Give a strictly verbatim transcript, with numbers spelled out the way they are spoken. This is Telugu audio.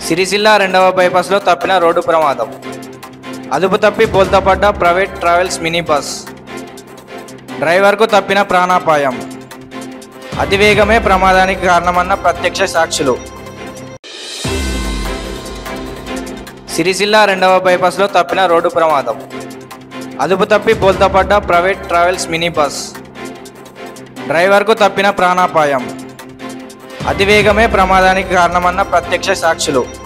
సిరిసిల్ల రెండవ బైపాస్లో తప్పిన రోడ్డు ప్రమాదం. అదుపు తప్పి బోల్తాపడ్డ ప్రైవేట్ ట్రావెల్స్ మినీ బస్. డ్రైవర్కు తప్పిన ప్రాణాపాయం. అతివేగమే ప్రమాదానికి కారణమన్న ప్రత్యక్ష సాక్షులు. సిరిసిల్ల రెండవ బైపాస్లో తప్పిన రోడ్డు ప్రమాదం. అదుపు తప్పి బోల్తాపడ్డ ప్రైవేట్ ట్రావెల్స్ మినీ బస్. డ్రైవర్కు తప్పిన ప్రాణాపాయం. అతివేగమే ప్రమాదానికి కారణమన్న ప్రత్యక్ష సాక్షులు.